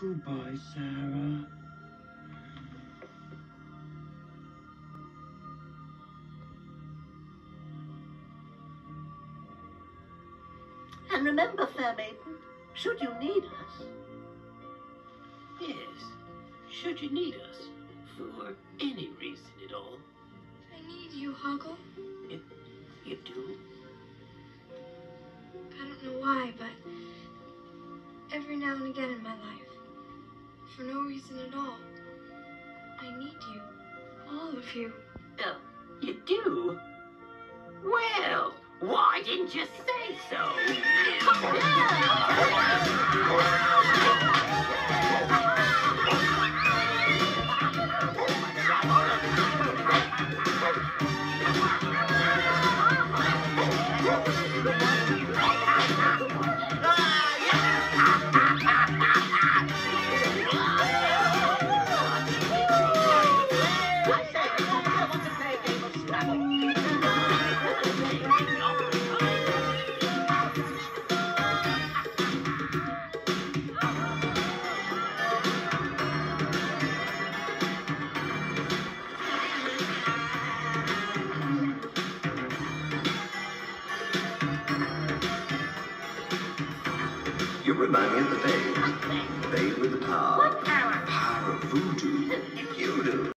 Goodbye, Sarah. And remember, fair maiden, should you need us... Yes, should you need us, for any reason at all. I need you, Hoggle. You do? I don't know why, but every now and again in my life, for no reason at all, I need you. All of you. Oh, you do? Well, why didn't you say so? You remind me of the babe. Babe with the power. Power of voodoo. You do.